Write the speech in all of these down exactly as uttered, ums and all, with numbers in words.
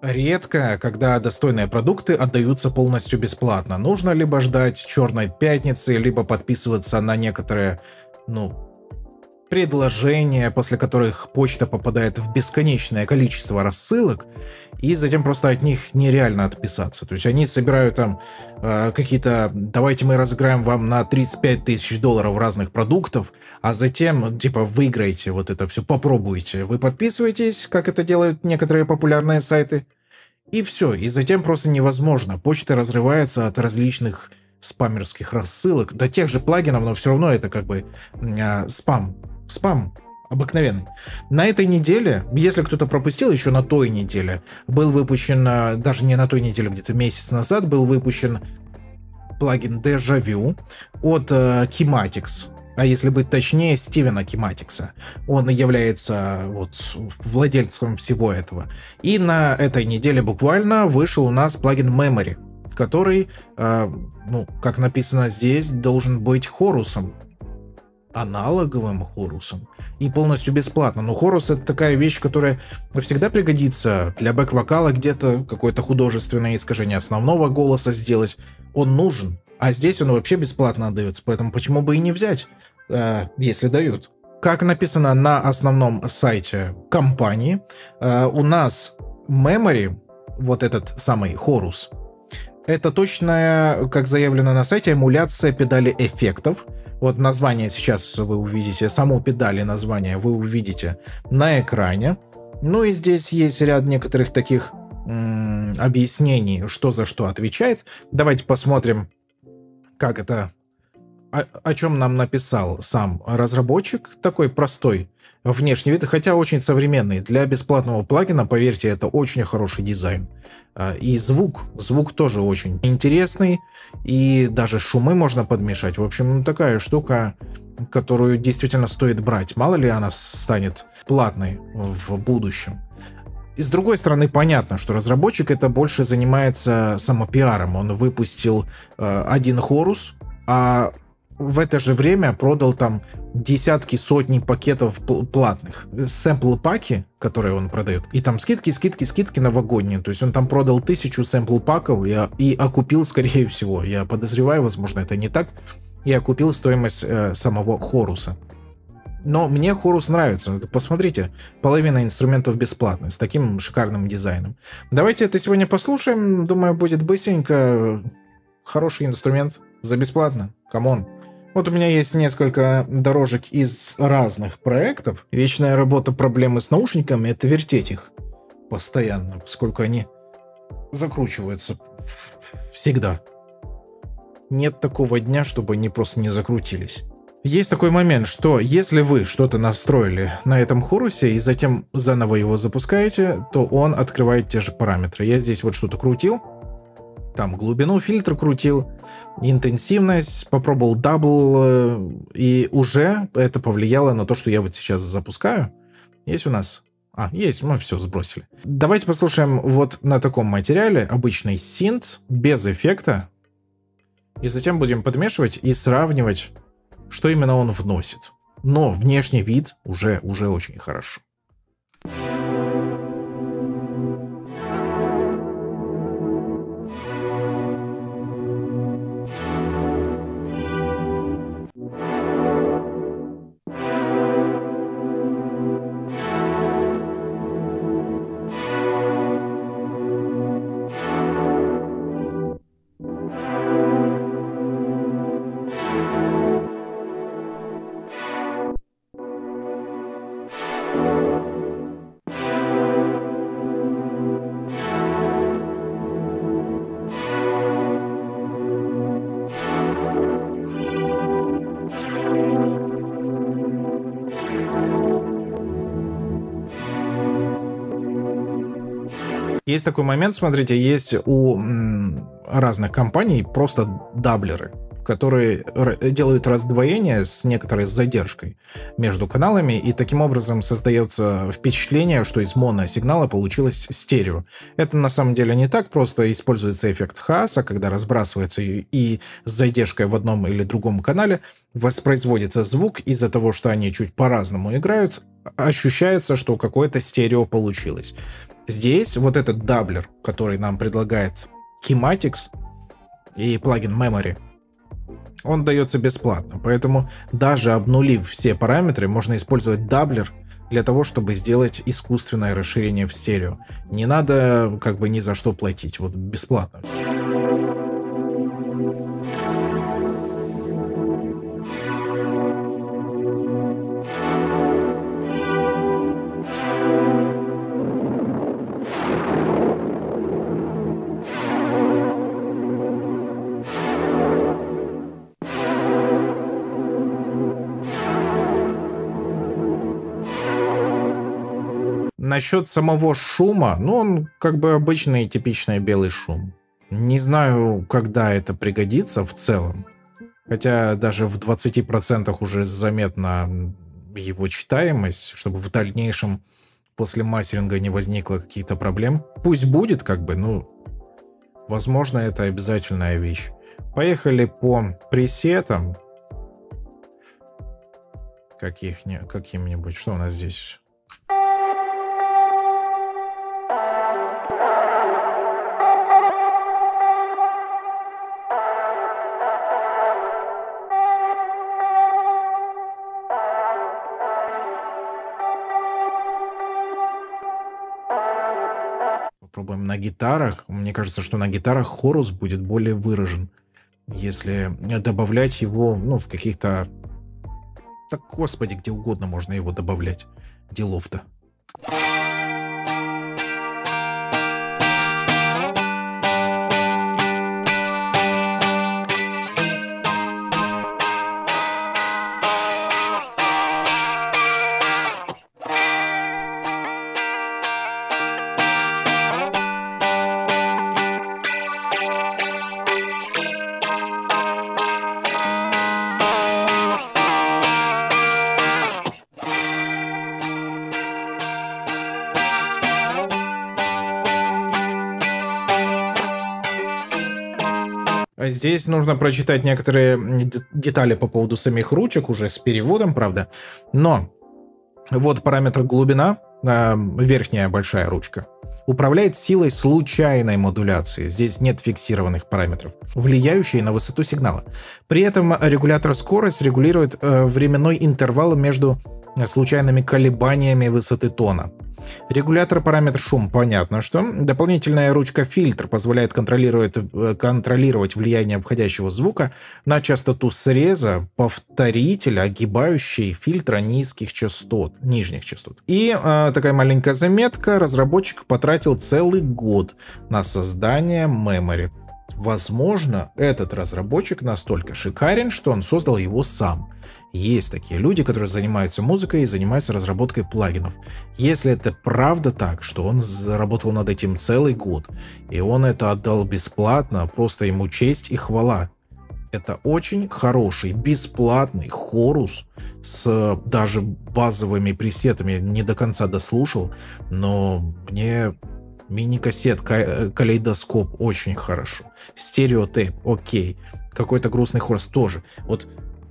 Редко, когда достойные продукты отдаются полностью бесплатно. Нужно либо ждать черной пятницы, либо подписываться на некоторые, ну, предложения, после которых почта попадает в бесконечное количество рассылок, и затем просто от них нереально отписаться. То есть они собирают там э, какие-то, давайте мы разыграем вам на тридцать пять тысяч долларов разных продуктов, а затем, типа, выиграете вот это все, попробуйте. Вы подписываетесь, как это делают некоторые популярные сайты, и все. И затем просто невозможно. Почта разрывается от различных спамерских рассылок, до тех же плагинов, но все равно это как бы э, спам. Спам обыкновенный. На этой неделе, если кто-то пропустил, еще на той неделе, был выпущен, даже не на той неделе, где-то месяц назад, был выпущен плагин Deja Vu от uh, Keymatix. А если быть точнее, Стивена Киматикса. Он является вот владельцем всего этого. И на этой неделе буквально вышел у нас плагин Memory, который, э, ну, как написано здесь, должен быть хорусом. Аналоговым хорусом. И полностью бесплатно. Но хорус — это такая вещь, которая всегда пригодится для бэк-вокала, где-то какое-то художественное искажение основного голоса сделать. Он нужен. А здесь он вообще бесплатно отдается. Поэтому почему бы и не взять, э, если дают. Как написано на основном сайте компании, э, у нас Memory, вот этот самый хорус, это точная, как заявлено на сайте, эмуляция педали эффектов. Вот название сейчас вы увидите, саму педали название вы увидите на экране. Ну и здесь есть ряд некоторых таких м- объяснений, что за что отвечает. Давайте посмотрим, как это, о, о чем нам написал сам разработчик. Такой простой внешний вид, хотя очень современный. Для бесплатного плагина, поверьте, это очень хороший дизайн. И звук, звук тоже очень интересный, и даже шумы можно подмешать. В общем, ну, такая штука, которую действительно стоит брать. Мало ли она станет платной в будущем. И с другой стороны, понятно, что разработчик это больше занимается самопиаром. Он выпустил э, один хорус, а в это же время продал там десятки, сотни пакетов платных. Сэмпл-паки, которые он продает. И там скидки, скидки, скидки новогодние. То есть он там продал тысячу сэмпл-паков и, и окупил, скорее всего. Я подозреваю, возможно, это не так. И окупил стоимость э, самого хоруса. Но мне хорус нравится. Посмотрите, половина инструментов бесплатная, с таким шикарным дизайном. Давайте это сегодня послушаем. Думаю, будет быстренько. Хороший инструмент за бесплатно. Камон. Вот у меня есть несколько дорожек из разных проектов. Вечная работа, проблемы с наушниками — это вертеть их постоянно, поскольку они закручиваются всегда. Нет такого дня, чтобы они просто не закрутились. Есть такой момент, что если вы что-то настроили на этом хорусе и затем заново его запускаете, то он открывает те же параметры. Я здесь вот что-то крутил. Там глубину фильтра крутил, интенсивность, попробовал дабл, и уже это повлияло на то, что я вот сейчас запускаю. Есть у нас? А, есть, мы все сбросили. Давайте послушаем вот на таком материале обычный синт без эффекта, и затем будем подмешивать и сравнивать, что именно он вносит. Но внешний вид уже, уже очень хорошо. Есть такой момент, смотрите, есть у м, разных компаний просто даблеры, которые делают раздвоение с некоторой задержкой между каналами, и таким образом создается впечатление, что из моносигнала получилось стерео. Это на самом деле не так, просто используется эффект хаоса, когда разбрасывается и, и с задержкой в одном или другом канале воспроизводится звук, из-за того, что они чуть по-разному играют, ощущается, что какое-то стерео получилось. Здесь вот этот даблер, который нам предлагает Keymatics и плагин Memory, он дается бесплатно. Поэтому даже обнулив все параметры, можно использовать даблер для того, чтобы сделать искусственное расширение в стерео. Не надо как бы ни за что платить, вот бесплатно. Насчет самого шума, ну, он как бы обычный типичный белый шум. Не знаю, когда это пригодится в целом. Хотя даже в двадцати процентах уже заметна его читаемость, чтобы в дальнейшем после мастеринга не возникло каких-то проблем. Пусть будет, как бы, ну, возможно, это обязательная вещь. Поехали по пресетам. Каких-нибудь, каким-нибудь. Что у нас здесь? Попробуем на гитарах. Мне кажется, что на гитарах хорус будет более выражен, если добавлять его, ну, в каких-то... Так, господи, где угодно можно его добавлять. Делов-то. Здесь нужно прочитать некоторые детали по поводу самих ручек, уже с переводом, правда. Но вот параметр глубина, верхняя большая ручка, управляет силой случайной модуляции. Здесь нет фиксированных параметров, влияющие на высоту сигнала. При этом регулятор скорость регулирует временной интервал между случайными колебаниями высоты тона. Регулятор параметр шум, понятно, что. Дополнительная ручка фильтр позволяет контролировать, контролировать влияние обходящего звука на частоту среза повторителя, огибающей фильтра низких частот, нижних частот. И э, такая маленькая заметка. Разработчик потратил целый год на создание memory. Возможно, этот разработчик настолько шикарен, что он создал его сам. Есть такие люди, которые занимаются музыкой и занимаются разработкой плагинов. Если это правда так, что он заработал над этим целый год, и он это отдал бесплатно, просто ему честь и хвала. Это очень хороший, бесплатный хорус с даже базовыми пресетами. Не до конца дослушал, но мне... Мини-кассет, калейдоскоп очень хорошо. Стереотейп, окей. Какой-то грустный хорус тоже. Вот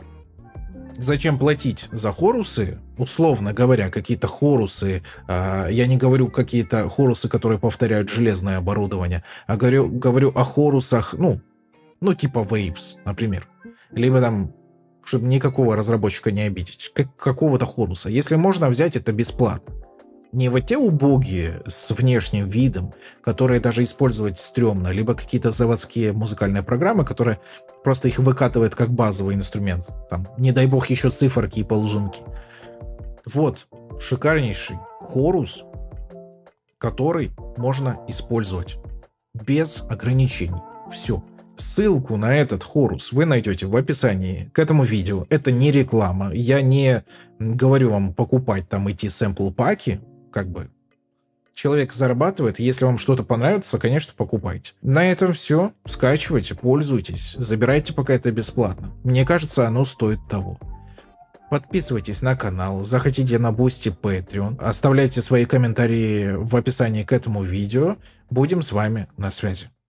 зачем платить за хорусы? Условно говоря, какие-то хорусы. Э, я не говорю какие-то хорусы, которые повторяют железное оборудование, а говорю, говорю о хорусах, ну, ну типа Waves, например. Либо там, чтобы никакого разработчика не обидеть, как, какого-то хоруса. Если можно взять это бесплатно. Не вот те убогие с внешним видом, которые даже использовать стрёмно, либо какие-то заводские музыкальные программы, которые просто их выкатывают как базовый инструмент. Там, не дай бог, еще циферки и ползунки. Вот, шикарнейший хорус, который можно использовать без ограничений. Все. Ссылку на этот хорус вы найдете в описании к этому видео. Это не реклама. Я не говорю вам покупать там эти сэмпл-паки. Как бы человек зарабатывает, если вам что-то понравится, конечно, покупайте. На этом все. Скачивайте, пользуйтесь, забирайте, пока это бесплатно. Мне кажется, оно стоит того. Подписывайтесь на канал, заходите на Boosty, Patreon, оставляйте свои комментарии в описании к этому видео. Будем с вами на связи.